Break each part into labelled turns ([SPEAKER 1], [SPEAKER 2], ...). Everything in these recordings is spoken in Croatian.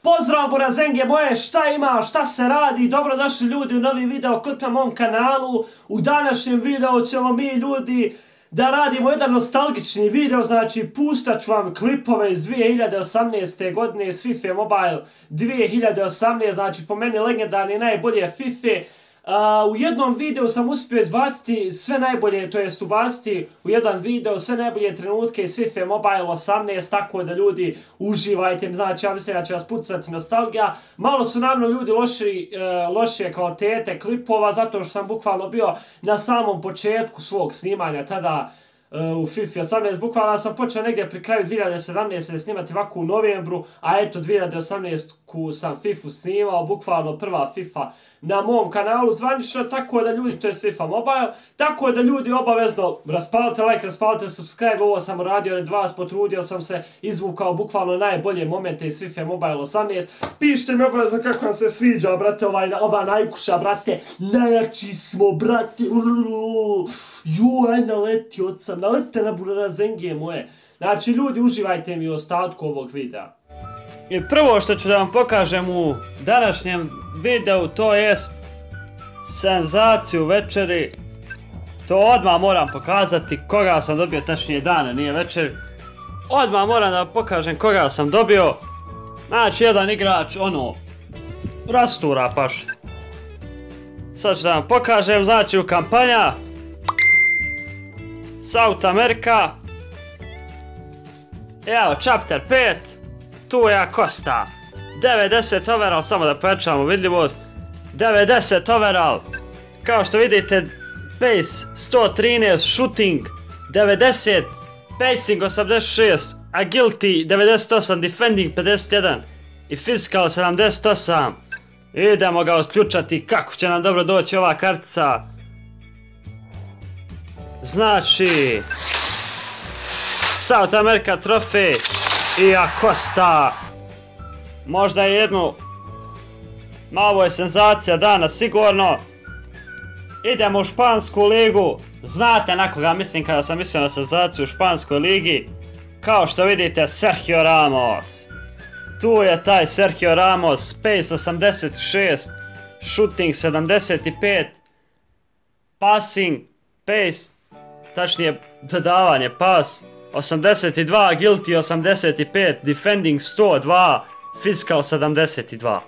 [SPEAKER 1] Pozdrav burazenge moje, šta ima, šta se radi, dobrodošli ljudi u novi video kod na mom kanalu. U današnjem videu ćemo mi ljudi da radimo jedan nostalgični video, znači pustat ću vam klipove iz 2018. godine iz FIFA Mobile 2018, znači po meni legendarni najbolje FIFA. U jednom videu sam uspio izbaciti sve najbolje, to jest ubaciti u jedan video sve najbolje trenutke iz FIFA Mobile 18, tako da ljudi uživajte, znači ja mislim da će vas pucati nostalgija. Malo su naravno ljudi lošije kvalitete klipova, zato što sam bukvalno bio na samom početku svog snimanja tada u FIFA 18, bukvalno sam počeo negdje pri kraju 2017. snimati ovako u novembru, a eto 2018. sam FIFA snimao, bukvalno prva FIFA na mom kanalu zvanično, tako da ljudi, to je FIFA Mobile, tako da ljudi obavezno raspalite like, raspalite subscribe, ovo sam uradio red vas, potrudio sam se, izvukao bukvalno najbolje momente iz FIFA Mobile 18, pišite mi obavezno kako vam se sviđa, brate, ova najkuša, brate, najjači smo, brate, aj naleti od sam, nalete na burazenge moje, znači ljudi uživajte mi u ostatku ovog videa.
[SPEAKER 2] I prvo što ću da vam pokažem u današnjem videu, to jest senzaciju večeri. To odmah moram pokazati koga sam dobio, tačnije dana, nije večer. Odmah moram da vam pokažem koga sam dobio. Znači jedan igrač, rastura paš. Sad ću da vam pokažem, znači u kampanja South America. Evo, chapter 5. Tu je Acosta, 90 overall, samo da pojačamo vidljivost, 90 overall, kao što vidite, pace 113, shooting 90, pacing 86, agility 98, defending 51 i physical 78. Idemo ga otključati, kako će nam dobro doći ova kartica. Znači, South America trofej i Acosta. Možda je jednu, malo je senzacija dana sigurno. Idemo u špansku ligu. Znate na koga mislim kada sam mislio na senzaciju u španskoj ligi. Kao što vidite, Sergio Ramos. Tu je taj Sergio Ramos, pace 86, shooting 75, passing, pace, tačnije dodavanje, pas 82, agility 85, defending 102, physical 72.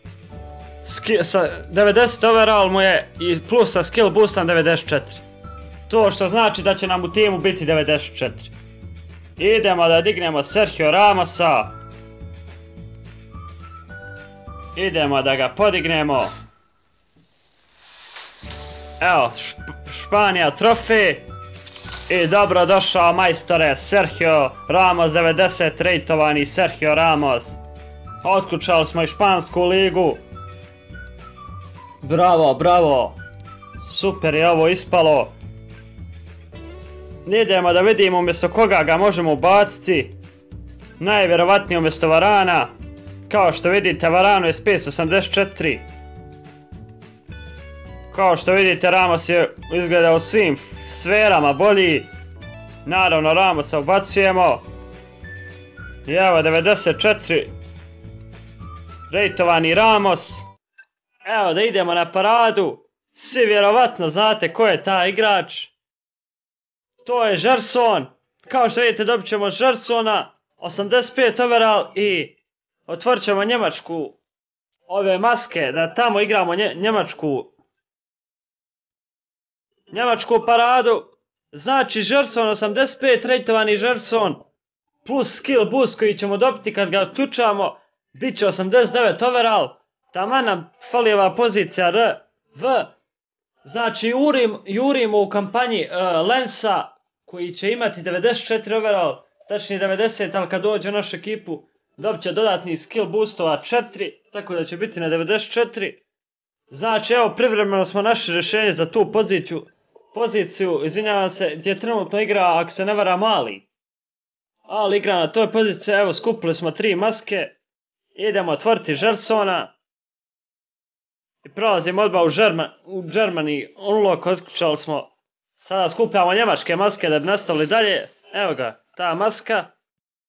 [SPEAKER 2] 90 overall mu je i plus sa skill boostom 94. To što znači da će nam u timu biti 94. Idemo da dignemo Sergio Ramosa. Idemo da ga podignemo. Evo, Španija trofej. I dobro došao majstore, Sergio Ramos 90, rejtovani Sergio Ramos. Otključali smo i špansku ligu. Bravo, bravo. Super je ovo ispalo. Idemo da vidimo umjesto koga ga možemo ubaciti. Najvjerovatnije umjesto Varana. Kao što vidite, Varano je space 84. Kao što vidite, Ramos je izgledao u svim sferama bolji. Naravno, Ramosa ubacujemo. I evo 94. Rejtovani Ramos. Evo da idemo na paradu. Svi vjerovatno znate ko je taj igrač. To je Gerson. Kao što vidite, dobit ćemo Gersona 85 overall i otvorit ćemo Njemačku ove maske, da tamo igramo Njemačku paradu. Znači Gerson 85, rejtovani Gerson, plus skill boost koji ćemo dobiti kad ga otključamo, bit će 89 overall. Taman nam fali ova pozicija R, V. Znači jurimo u kampanji Lensa koji će imati 94 overall, tačnije 90, ali kad dođe u našu ekipu dobit će dodatni skill boostova 4, tako da će biti na 94. Znači evo, privremeno smo našli rješenje za tu poziciju, izvinjavam se, gdje trenutno igra, ako se ne varam, Ali igra na toj poziciji. Evo, skupili smo 3 maske. Idemo otvoriti Gersona. I prolazimo odmah u Germany Unlock, otključali smo. Sada skupljamo njemačke maske da bi nastavili dalje. Evo ga, ta maska.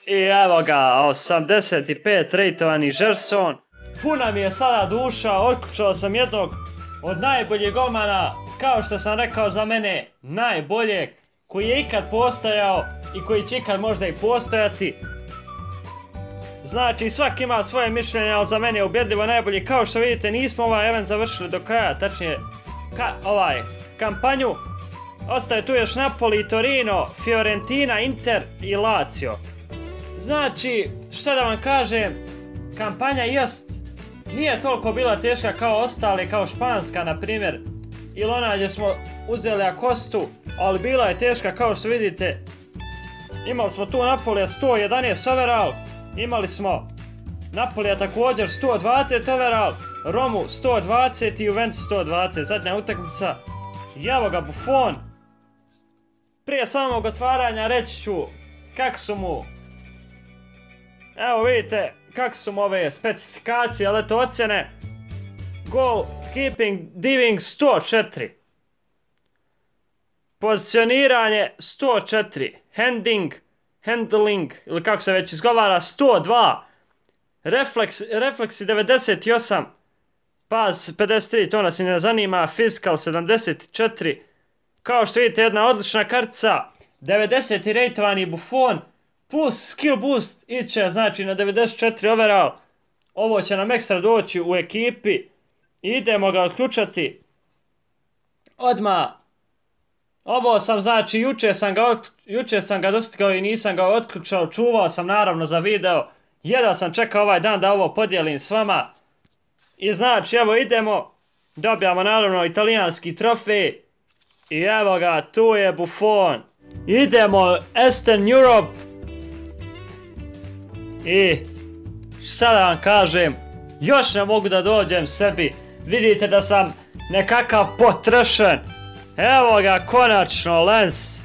[SPEAKER 2] I evo ga, 85 rejtovani Gerson. Puna mi je sada duša, otključao sam jednog od najboljih golmana, kao što sam rekao za mene, najboljeg koji je ikad postojao i koji će ikad možda i postojati. Znači svaki ima svoje mišljenje, ali za mene je ubjedljivo najbolji. Kao što vidite nismo ovaj event završili do kraja, tačnije kampanju. Ostaje tu još Napoli, Torino, Fiorentina, Inter i Lazio. Znači, šta da vam kažem, kampanja nije toliko bila teška kao ostale, kao španska na primjer, ili ona gdje smo uzeli Acostu, ali bila je teška kao što vidite. Imali smo tu Napolija 111 overall, imali smo Napolija također 120 overall, Romu 120 i Juventus 120, zadnja utakmica. I evo ga Buffon. Prije samog otvaranja reći ću kako su mu, evo vidite kako su mu ove specifikacije, ali to ocjene. Goal keeping diving 104, pozicioniranje 104, handling ili kako se već izgovara 102, refleksi 98, pas 53, to nas i ne zanima, physical 74. Kao što vidite jedna odlična kartica, 90. rejtovani Buffon plus skill boost iće znači na 94 overall. Ovo će nam ekstra doći u ekipi. Idemo ga otključati odmah. Ovo sam znači juče sam ga dostigao i nisam ga otključao, čuvao sam naravno za video. Jedva sam čekao ovaj dan da ovo podijelim s vama. I znači evo idemo, dobijamo naravno italijanski trofej. I evo ga, tu je Buffon. Idemo Eastern Europe. I šta da vam kažem, još ne mogu da dođem sebi. Vidite da sam nekakav potrošen. Evo ga konačno Lens.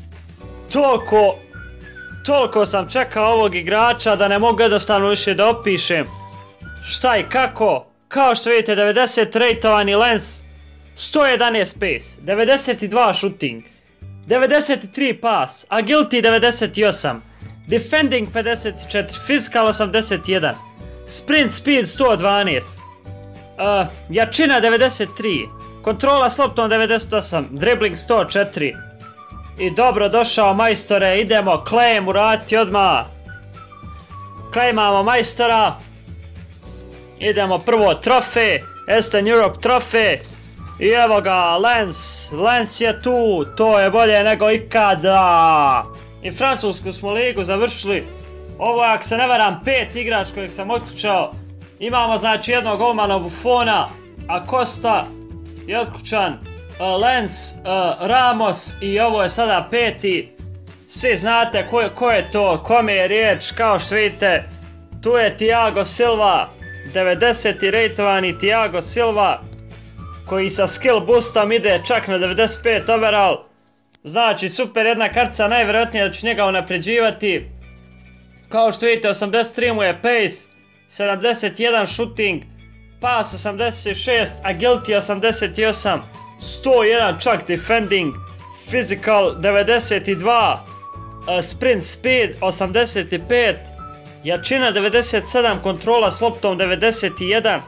[SPEAKER 2] Toliko sam čekao ovog igrača da ne mogu jednostavno više da opišem šta i kako. Kao što vidite 90 rejtovani Lens, 111 pace, 92 shooting, 93 pass, agility 98, defending 54, physical 81, sprint speed 112, jačina 93, kontrola s loptom 98, dribbling 104. I dobro došao majstore, idemo claim uraditi odmah. Claimamo majstora. Idemo prvo trofej, Eastern Europe trofej. I evo ga, Lens je tu, to je bolje nego ikada. I francusku smo ligu završili. Ovo je, ako se ne varam, 5 igrač kojeg sam otključao. Imamo znači jednog golmana Buffona, Acosta je otključan, Lens, Ramos i ovo je sada 5. Svi znate ko je to, kome je riječ, kao što vidite. Tu je Thiago Silva, 90. rejtovani Thiago Silva, koji sa skill boostom ide čak na 95 overall. Znači super jedna kartica, najvjerojatnije da ću njega unapređivati. Kao što vidite 83 mu je pace, 71 shooting, pass 86, agility 88, 101 čak defending, physical 92, sprint speed 85, jačina 97, kontrola s loptom 91.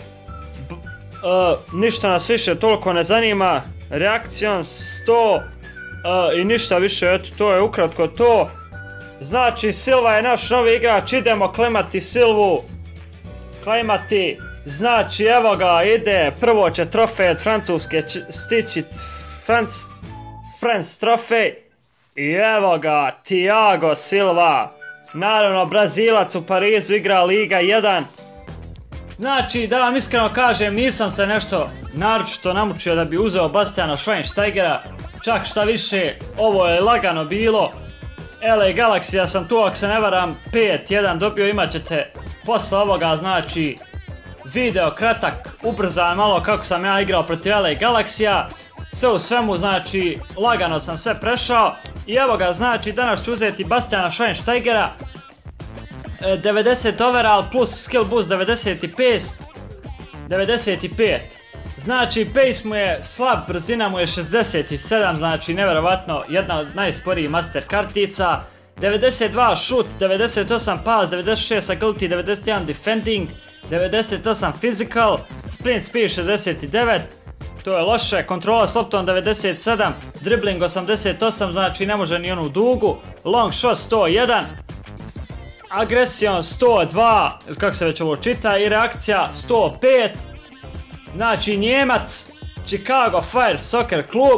[SPEAKER 2] Ništa nas više toliko ne zanima, reakcion 100 i ništa više, eto to je ukratko to. Znači Silva je naš novi igrač, idemo klemati Silvu, klemati, znači evo ga ide, prvo će trofej od Francuske stići, France trofej i evo ga Thiago Silva, naravno Brazilac u Parizu, igra Liga 1. Znači, da vam iskreno kažem, nisam se nešto naročito namučio da bi uzeo Bastiana Schweinsteigera, čak šta više, ovo je lagano bilo. LA Galaxy sam tu, ako se ne varam, 5-1 dobio, imat ćete posle ovoga, znači, video kratak, ubrzan malo kako sam ja igrao protiv LA Galaxy-a. Sve u svemu, znači, lagano sam sve prešao i evo ga, znači, danas ću uzeti Bastiana Schweinsteigera. 90 overall plus skill boost 95. Znači pace mu je slab, brzina mu je 67, znači nevjerovatno jedna od najsporijih master kartica. 92 shoot, 98 pass, 96 agility, 91 defending, 98 physical, sprint speed 69, to je loše, kontrola s loptom 97, dribbling 88, znači ne može ni onu dugu, long shot 101, agression 102, kako se već ovo čita, i reakcija 105, znači Njemac, Chicago Fire Soccer klub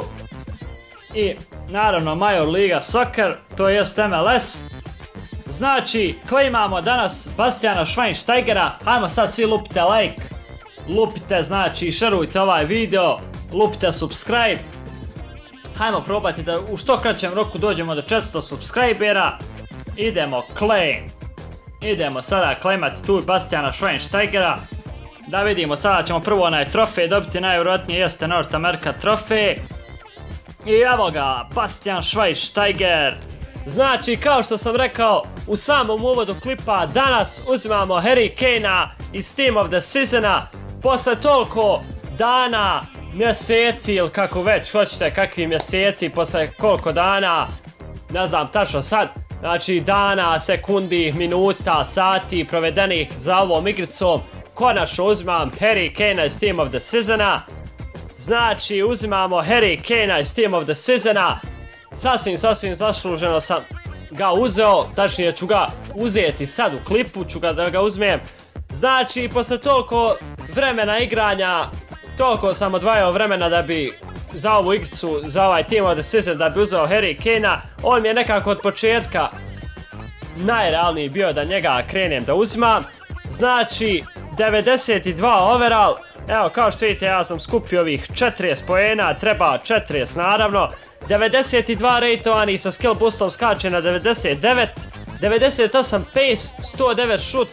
[SPEAKER 2] i naravno Major Liga Soccer, to jest MLS. Znači, klejmamo danas Bastiana Schweinsteigera, ajmo sad svi lupite like, lupite znači šerujte ovaj video, lupite subscribe. Hajmo probati da u što kraćem roku dođemo do 400 subscribera. Idemo claim. Idemo sada claimati tu Bastiana Schweinsteigera. Da vidimo, sada ćemo prvo onaj trofej dobiti, najvjerojatnije jeste North America trofej. I evo ga, Bastian Schweinsteiger. Znači, kao što sam rekao u samom uvodu klipa, danas uzimamo Harry Kanea iz Team of the Seasona. Posle toliko dana, mjeseci ili kako već hoćete, kakvi mjeseci, posle koliko dana, ne znam tačno sad, znači dana, sekundi, minuta, sati provedenih za ovom igricom, konačno uzimam Harry Kanea iz Team of the Seasona. Znači, uzimamo Harry Kanea iz Team of the Seasona. Sasvim zasluženo sam ga uzeo, tačnije ću ga uzeti sad u klipu, ću ga uzmem. Znači, posle toliko vremena igranja, toliko sam odvajao vremena da bi za ovu igricu, za ovaj Team of the Season, da bi uzeo Harry Kanea. On mi je nekako od početka najrealniji bio da njega krenem da uzimam. Znači, 92 overall. Evo, kao što vidite, ja sam skupio ovih 40 poena, treba 40 naravno. 92 rejtovani sa skill boostom skače na 99. 98 pace, 109 shoot,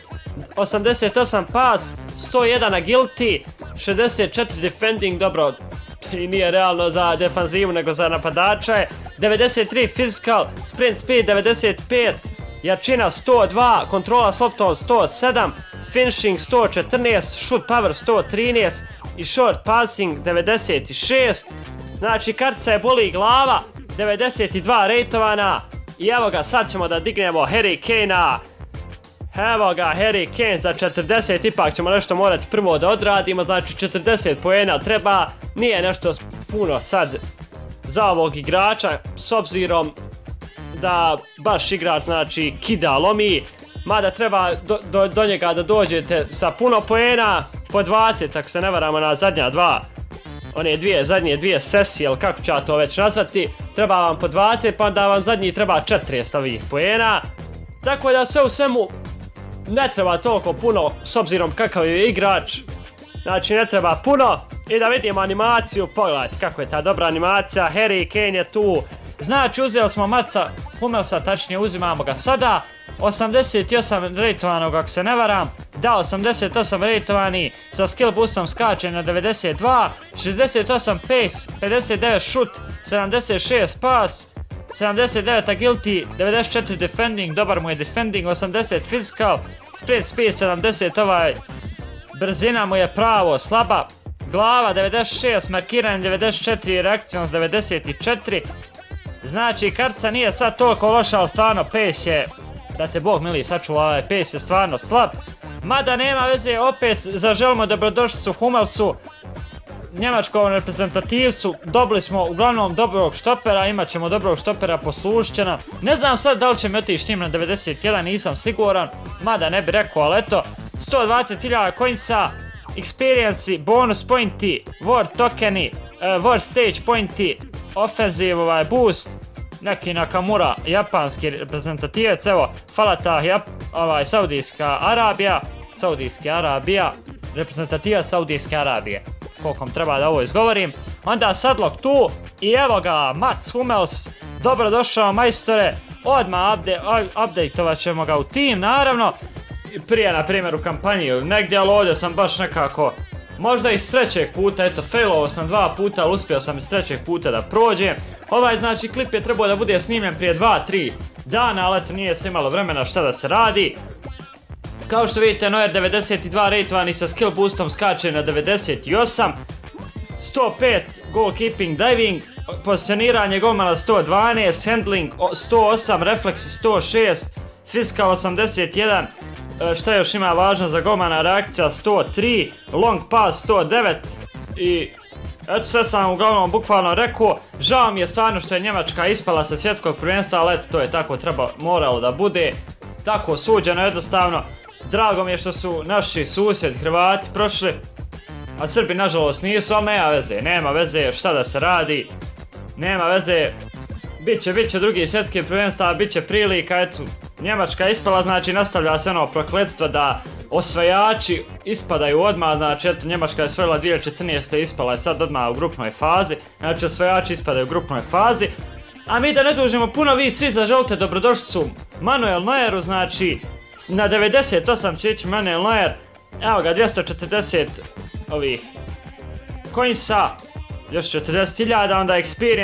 [SPEAKER 2] 88 pass, 101 agility, 64 defending, dobro, i nije realno za defanzivu nego za napadače. 93 physical, sprint speed 95, jačina 102, kontrola s loptom 107, finishing 114, shoot power 113 i short passing 96. Znači, kartica je boli glava, 92 rejtovana. I evo ga, sad ćemo da dignemo Harry Kanea. Evo ga, Harry Kane za 40, ipak ćemo nešto morati prvo da odradimo, znači 40 poena treba, nije nešto puno sad za ovog igrača, s obzirom da baš igrač, znači, kida, lomi, mada treba do njega da dođete sa puno poena, po 20, ako se ne varamo na zadnja dva, one zadnje dvije sesije, ili kako ću ja to već nazvati, treba vam po 20, pa onda vam zadnji treba 40 ovih poena. Tako da sve u svemu ne treba toliko puno, s obzirom kakav je igrač, znači ne treba puno. I da vidimo animaciju, pogledajte kako je ta dobra animacija, Harry Kane je tu. Znači, uzeli smo Matsa Hummelsa, tačnije uzimamo ga sada. 88 rejtovanog ako se ne varam, da 88 rejtovani sa skill boostom skače na 92, 68 pace, 59 shoot, 76 pass, 79 agility, 94 defending, dobar mu je defending, 80 physical, sprint speed 70, brzina mu je pravo slaba, glava 96, markiranje 94, reakcijons 94. Znači, kartica nije sad toliko loša, ali stvarno pace je, da te Bog mili sačuva, ovaj pace je stvarno slab. Mada nema veze, opet zaželimo dobrodošlicu Hummelsu, njemačkom reprezentativcu. Dobili smo uglavnom dobrog štopera, imat ćemo dobrog štopera, poslužit će nam. Ne znam sad da li će mi otići tim na 91, nisam siguran, mada ne bi rekao, ali eto. 120.000 coinsa, experience, bonus pointi, war tokeni, war stage pointi, offensive boost, neki Nakamura, japanski reprezentativac, evo, Falatah, Saudijska Arabija, reprezentativac Saudijske Arabije, koliko mi treba da ovo izgovorim. Onda Sadlock tu i evo ga, Mats Hummels, dobrodošao majstore, odmah updateovat ćemo ga u tim, naravno, prije na primjer u kampanji negdje, ali ovdje sam baš nekako, možda iz trećeg puta, eto, failovao sam 2 puta, ali uspio sam iz trećeg puta da prođem. Ovaj, znači, klip je trebao da bude snimljen prije 2-3 dana, ali eto, nije se imalo vremena šta da se radi. Kao što vidite, Neuer 92 rejtovani sa skill boostom skače na 98, 105 goalkeeping diving, pozicioniranje golmana 112, handling 108, refleksi 106, fiskal 81, šta još ima važno za golmana, reakcija 103, long pass 109 i eto sve sam uglavnom bukvalno rekao. Žao mi je stvarno što je Njemačka ispala sa svjetskog prvenstva, ali eto to je tako moralo da bude, tako suđeno jednostavno. Drago mi je što su naši susjedi Hrvati prošli, a Srbi nažalost nisu, ali nema veze, šta da se radi, nema veze, bit će drugi svjetski prvenstva, bit će prilika, eto, Njemačka ispala, znači nastavlja se ono prokletstvo da osvajači ispadaju odmah, znači eto Njemačka je osvojila 2014. ispala je sad odmah u grupnoj fazi, znači osvajači ispadaju u grupnoj fazi, a mi da ne dužimo puno, vi svi zaželite dobrodošlicu Manuel Neueru, znači na 98 će ići Manuel Neuer, evo ga 240 ovih coinsa, još 40.000, onda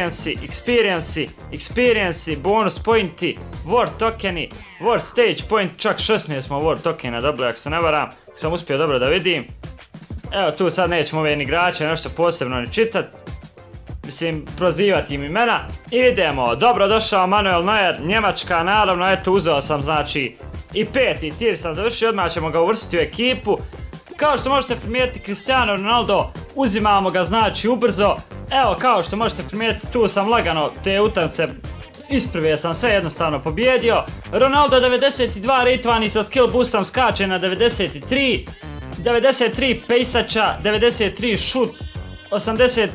[SPEAKER 2] experience, bonus pointi, war tokeni, war stage point, čak 16 smo war tokena dobili ako se ne varam, ako sam uspio dobro da vidim. Evo tu sad nećemo ove igrače nešto posebno ni čitat, mislim prozivati im imena. Idemo, dobrodošao Manuel Neuer, Njemačka, naravno eto uzeo sam znači i 5. tir sam završio, odmah ćemo ga uvrstiti u ekipu. Kao što možete primijetiti Cristiano Ronaldo, uzimamo ga znači ubrzo. Evo kao što možete primijetiti tu sam lagano te utakmice isprve sam sve jednostavno pobjedio. Ronaldo 92 rejtovani sa skill boostom skače na 93, 93 pejsača, 93 šut, 85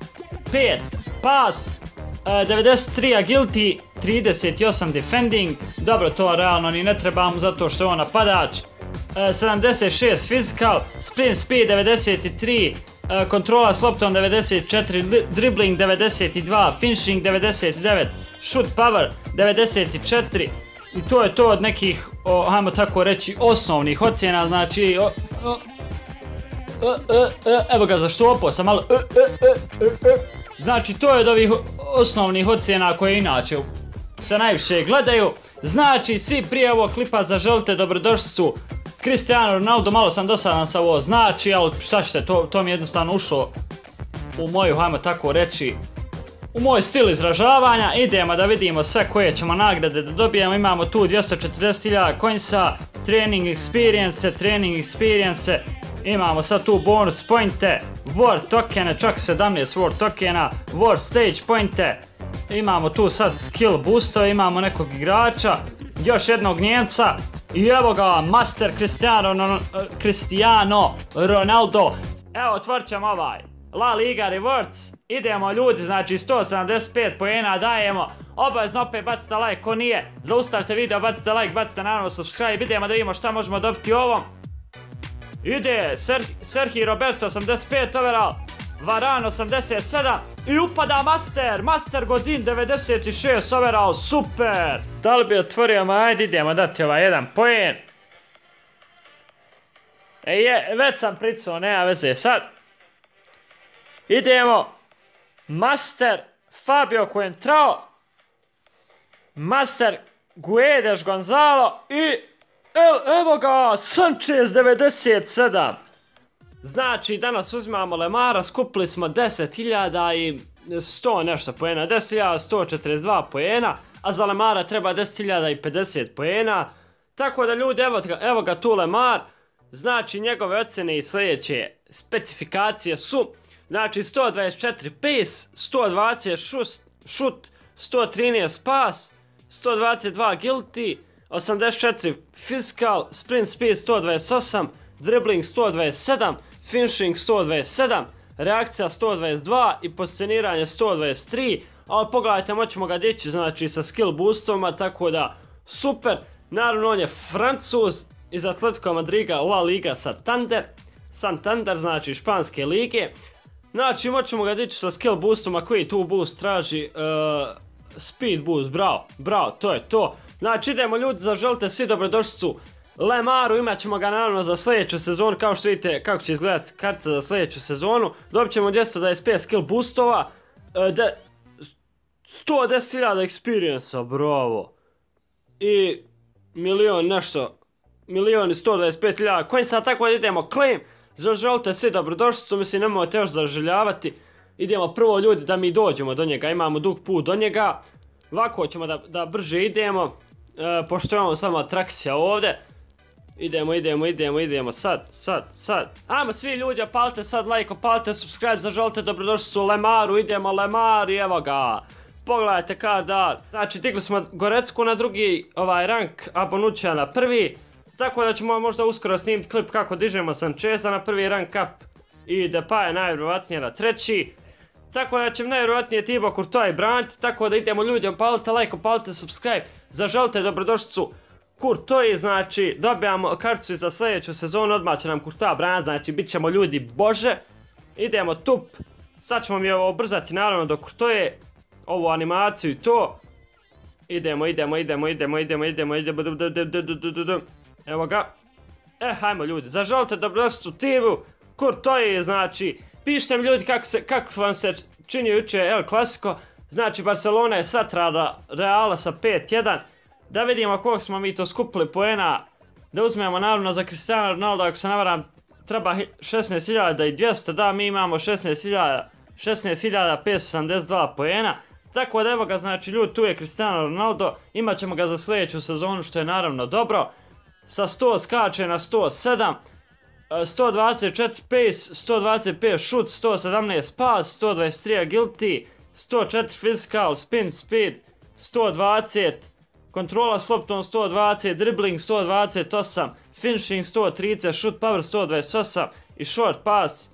[SPEAKER 2] pas, 93 agility, 38 defending, dobro to realno ni ne trebamo zato što je on napadač. 76 physical, sprint speed 93, kontrola s loptom 94, dribbling 92, finishing 99, shoot power 94 i to je to od nekih, hajmo tako reći, osnovnih ocjena, znači evo ga zaštopao sam malo, znači to je od ovih osnovnih ocjena koje inače se najviše gledaju, znači svi prije ovog klipa zaželite dobrodošlicu Cristiano Ronaldo, malo sam dosadan sa ovo znači, ali šta ćete, to mi je jednostavno ušlo u moju, hajmo tako reći, u moj stil izražavanja. Idemo da vidimo sve koje ćemo nagrade da dobijemo, imamo tu 240.000 coinsa, training experience, imamo sad tu bonus pointe, war tokene, čak 17 war tokena, war stage pointe, imamo tu sad skill boostove, imamo nekog igrača, još jednog Njemca i evo ga master Cristiano Ronaldo. Evo otvorit ćemo ovaj La Liga Rewards, idemo ljudi, znači 175 poena dajemo, obavezno opet bacite like, ko nije zaustavite video, bacite like, bacite naravno subscribe, idemo da vidimo šta možemo dobiti u ovom. Ide Sergi Roberto 85 overall, Varane 87 i upada Master Godin 96 overall, super! Da li bi otvorio, ajde idemo dati ovaj jedan poen. Već sam pricao, nema veze sad. Idemo, Master Fabio Coentrao, Master Guedes Gonzalo i evo ga Sanchez 97. Znači danas uzimamo Lemara, skupili smo 10.000 i 100 nešto poena, 10.142 poena, a za Lemara treba 10.050 poena. Tako da ljudi, evo ga tu Lemar, znači njegove ocjene i sljedeće specifikacije su, znači 124 pace, 120 šut, 113 pas, 122 agility, 84 physical, sprint speed 128, dribbling 127, finishing 127, reakcija 122 i pozicioniranje 123, ali pogledajte, moćemo ga dići znači sa skill boostovima, tako super. Naravno on je Francuz iz Atletico Madrida, La Liga Santander, znači španske lige. Znači moćemo ga dići sa skill boostovima, koji tu boost traži, speed boost, bravo, to je to. Znači idemo ljudi, zaželite svi dobrodošlicu Lemaru, imat ćemo ga naravno za sljedeću sezonu, kao što vidite kako će izgledati kartica za sljedeću sezonu. Dobit ćemo 225 skill boostova, 110.000 experience-a, bravo. I milion nešto, milion i 125.000 coinsa, tako da idemo claim. Zaželite svi dobrodošlicu, mislim nemojte još zaželjavati. idemo prvo ljudi da mi dođemo do njega, imamo dug put do njega. Ovako ćemo da brže idemo, pošto imamo samo atrakcija ovdje. Idemo, sad. Ajmo svi ljudi, opalite sad like, opalite subscribe, zaželite dobrodošli u Lemaru, idemo Lemar i evo ga. Pogledajte kad da, znači digli smo Gorecku na drugi rank, a Bonuccija na prvi. Tako da ćemo možda uskoro snimiti klip kako dižemo Sancheza na prvi rank up i Depay najvjerovatnije na treći. Tako da će najvjerovatnije Thibaut Courtois braniti, tako da idemo ljudi, opalite like, opalite subscribe, zaželite dobrodošlicu Courtois, znači dobijamo karticu za sljedeću sezonu, odmah će nam Courtois braniti, znači bit ćemo ljudi bože. Idemo tup, sad ćemo mi ovo ubrzati naravno do Courtois, ovu animaciju i to. Idemo, evo ga. Hajmo ljudi, zaželite dobrodošlicu Thibaut Courtois, znači pišite mi ljudi kako vam se čini jučer El Clasico, znači Barcelona je satrala Reala sa 5-1, da vidimo koliko smo mi to skupili poena, da uzmemo naravno za Cristiano Ronaldo, ako se ne varam treba 16.200, da mi imamo 16.572 poena, tako da evo ga znači ljudi, tu je Cristiano Ronaldo, imat ćemo ga za sljedeću sezonu što je naravno dobro, sa 100 skače na 107, 124 pace, 125 shoot, 117 pass, 123 agility, 104 physical, spin speed, 120, kontrola s loptom 120, dribbling 128, finishing 130, shoot power 128 i short pass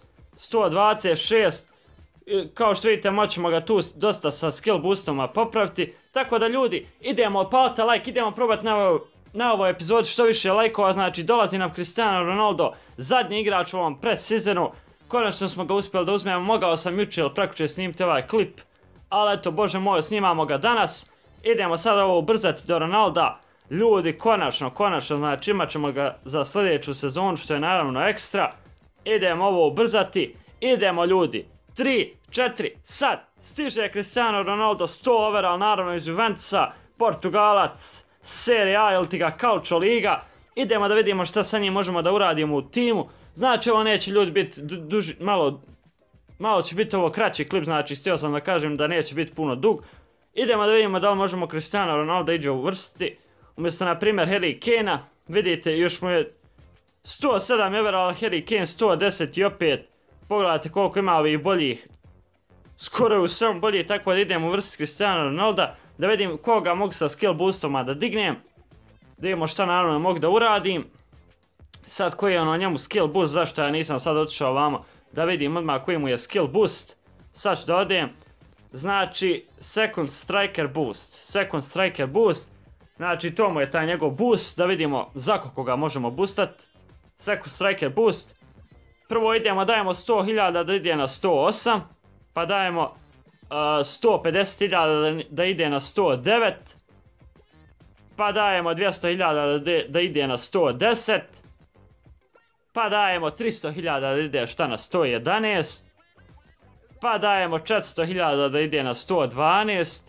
[SPEAKER 2] 126. Kao što vidite moćemo ga tu dosta sa skill boostoma popraviti. Tako da ljudi, idemo, opalite like, idemo probati na ovoj epizodi što više lajkova, znači dolazi nam Cristiano Ronaldo, zadnji igrač u ovom pre-sezonu, konačno smo ga uspjeli da uzmemo, mogao sam jučer ili prekjučer snimiti ovaj klip, ali eto bože moj, snimamo ga danas, idemo sad ovo ubrzati do Ronalda, ljudi konačno, znači imat ćemo ga za sljedeću sezonu što je naravno ekstra, idemo ovo ubrzati, idemo ljudi, 3, 4, sad, stiže Cristiano Ronaldo, 100 overall naravno iz Juventusa, Portugalac, Serie A ili ti ga Calcio Liga, idemo da vidimo šta sa njim možemo da uradimo u timu, znači ovo neće ljudi biti duži, malo će biti ovo kraći klip, znači htio sam da kažem da neće biti puno dug, idemo da vidimo da li možemo Cristiano Ronaldo iđe uvrstiti, umjesto na primjer Harry Kanea, vidite još mu je 107 overall, Harry Kane 110 i opet, pogledajte koliko ima ovih boljih, skoro je u svem bolji, tako da idemo uvrstiti Cristiano Ronalda, da vidim koga mogu sa skill boostoma da dignem, da vidimo šta naravno mogu da uradim, sad koji je ono njemu skill boost, zašto ja nisam sad otišao ovamo, da vidim odmah koji mu je skill boost, sad ću da odem, znači second striker boost, znači to mu je taj njegov boost, da vidimo za koliko ga možemo boostat, second striker boost, prvo idemo, dajemo 100.000 da ide na 108, pa dajemo 150.000 da ide na 109, pa dajemo 200.000 da ide na 110, pa dajemo 300.000 da ide šta na 111, pa dajemo 400.000 da ide na 112,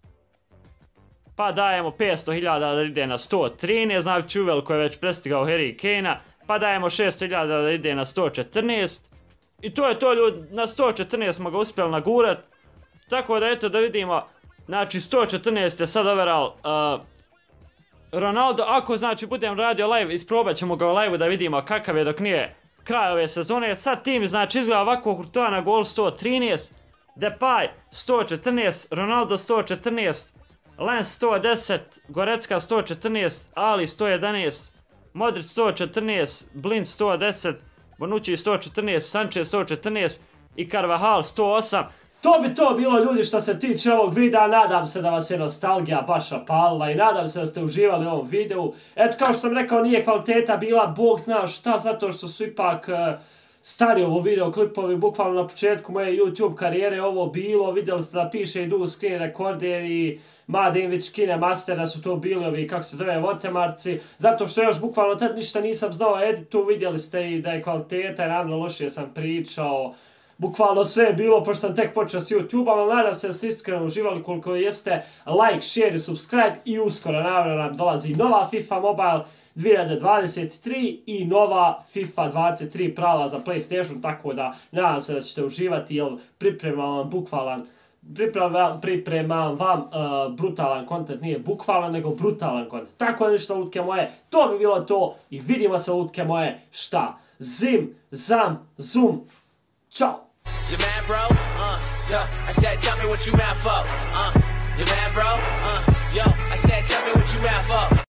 [SPEAKER 2] pa dajemo 500.000 da ide na 113, znači uveliko je već prestigao Harry Kanea, pa dajemo 600.000 da ide na 114, i to je to ljudi, na 114 smo ga uspjeli nagurat, tako da eto da vidimo, znači 114 je sad overall Ronaldo, ako znači budem radio live, isprobat ćemo ga u live da vidimo kakav je dok nije kraj ove sezone, sad tim znači izgleda ovako, Courtois na gol 113, Depay 114, Ronaldo 114, Lens 110, Gorecka 114, Ali 111, Modric 114, Blind 110, Bonucci 114, Sanchez 114 i Carvajal 108.
[SPEAKER 1] To bi to bilo ljudi što se tiče ovog videa, nadam se da vas je nostalgija baš opalila i nadam se da ste uživali u ovom videu. Eto kao što sam rekao, nije kvaliteta bila, Bog zna šta, zato što su ipak stari ovo video klipovi, bukvalno na početku moje YouTube karijere ovo bilo, vidjeli ste da piše i dugo screen recorder i Madinvić, Kine Master, da su to bili ovi, kako se zove, Votemarci, zato što još bukvalno tad ništa nisam znao editu, vidjeli ste i da je kvaliteta, naravno lošije sam pričao, bukvalno sve je bilo, pošto sam tek počeo s YouTube, ali nadam se da ste iskreno uživali, koliko jeste, like, share i subscribe i uskoro naravno nam dolazi nova FIFA Mobile 2023 i nova FIFA 23 prava za PlayStation, tako da nadam se da ćete uživati, jer pripremam vam brutalan kontent, nije bukvalan, nego brutalan kontent. Tako da ništa, lutke moje, to bi bilo to i vidimo se, lutke moje, šta? Zim, zam, zum, čao!
[SPEAKER 3] You mad, bro? Yo, I said, tell me what you mad for. You mad, bro? Yo, I said, tell me what you mad for.